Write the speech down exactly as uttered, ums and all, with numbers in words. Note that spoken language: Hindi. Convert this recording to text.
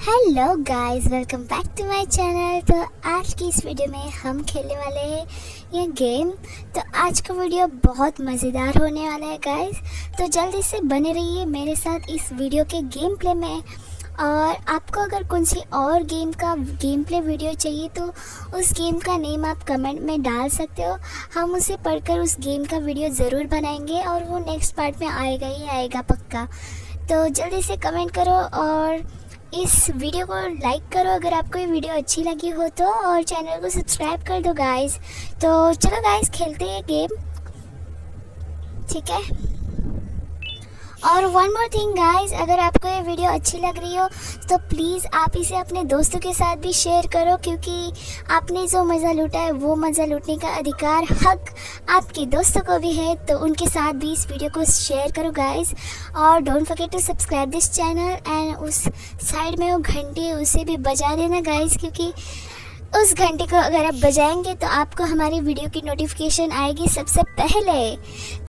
Hello guys, welcome back to my channel. तो आज की इस वीडियो में हम खेलने वाले हैं ये गेम। तो आज का वीडियो बहुत मज़ेदार होने वाला है गाइस, तो जल्दी से बने रहिए मेरे साथ इस वीडियो के गेम प्ले में। और आपको अगर कौन सी और गेम का गेम प्ले वीडियो चाहिए तो उस गेम का नेम आप कमेंट में डाल सकते हो। हम उसे पढ़कर उस गेम का वीडियो ज़रूर बनाएंगे और वो नेक्स्ट पार्ट में आएगा ही आएगा पक्का। तो जल्दी से कमेंट करो और इस वीडियो को लाइक करो अगर आपको ये वीडियो अच्छी लगी हो तो, और चैनल को सब्सक्राइब कर दो गाइस। तो चलो गाइस खेलते हैं गेम, ठीक है। और वन मोर थिंग गाइस, अगर आपको ये वीडियो अच्छी लग रही हो तो प्लीज़ आप इसे अपने दोस्तों के साथ भी शेयर करो, क्योंकि आपने जो मज़ा लूटा है वो मज़ा लूटने का अधिकार हक आपके दोस्तों को भी है। तो उनके साथ भी इस वीडियो को शेयर करो गाइस। और don't forget to subscribe this channel and उस साइड में वो घंटी उसे भी बजा देना गाइस, क्योंकि उस घंटे को अगर आप बजाएंगे तो आपको हमारी वीडियो की नोटिफिकेशन आएगी सबसे पहले।